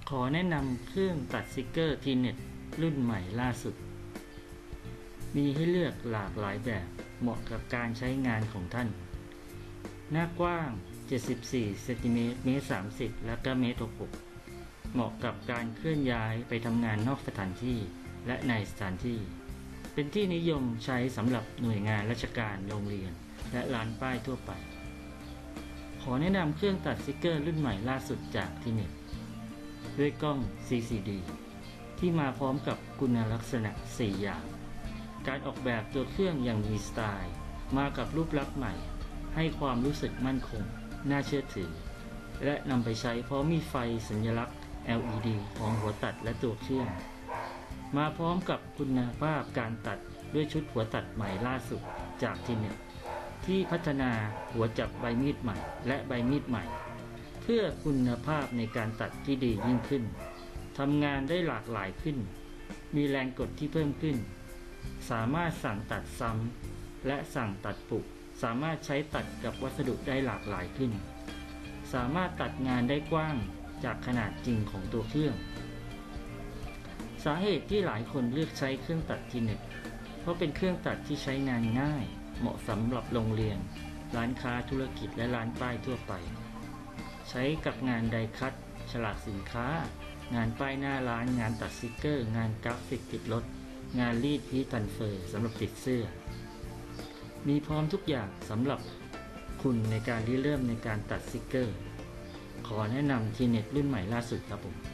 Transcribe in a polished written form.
ขอแนะนำเครื่องตัดสติกเกอร์ทีเน็ตรุ่นใหม่ล่าสุดมีให้เลือกหลากหลายแบบเหมาะกับการใช้งานของท่านหน้ากว้าง74เซนติเมตร1.30 และก็1.66 เหมาะกับการเคลื่อนย้ายไปทำงานนอกสถานที่และในสถานที่เป็นที่นิยมใช้สำหรับหน่วยงานราชการโรงเรียนและร้านป้ายทั่วไปขอแนะนำเครื่องตัดสติกเกอร์รุ่นใหม่ล่าสุดจากทีเน็ตด้วยกล้อง CCD ที่มาพร้อมกับคุณลักษณะ 4 อย่างการออกแบบตัวเครื่องอย่างมีสไตล์มากับรูปลักษณ์ใหม่ให้ความรู้สึกมั่นคงน่าเชื่อถือและนำไปใช้พร้อมมีไฟสัญลักษณ์ LED ของหัวตัดและตัวเครื่องมาพร้อมกับคุณภาพการตัดด้วยชุดหัวตัดใหม่ล่าสุดจากทีเน็ตที่พัฒนาหัวจับใบมีดใหม่และใบมีดใหม่เพื่อคุณภาพในการตัดที่ดียิ่งขึ้นทำงานได้หลากหลายขึ้นมีแรงกดที่เพิ่มขึ้นสามารถสั่งตัดซ้ำและสั่งตัดปุกสามารถใช้ตัดกับวัสดุได้หลากหลายขึ้นสามารถตัดงานได้กว้างจากขนาดจริงของตัวเครื่องสาเหตุที่หลายคนเลือกใช้เครื่องตัดทีเน็ตเพราะเป็นเครื่องตัดที่ใช้งานง่ายเหมาะสำหรับโรงเรียนร้านค้าธุรกิจและร้านป้ายทั่วไปใช้กับงานไดคัตฉลากสินค้างานป้ายหน้าร้านงานตัดสติกเกอร์งานกราฟิกติดรถงานรีดพีทันเฟอร์สำหรับติดเสื้อมีพร้อมทุกอย่างสำหรับคุณในการริเริ่มในการตัดสติกเกอร์ขอแนะนำทีเน็ตรุ่นใหม่ล่าสุดครับผม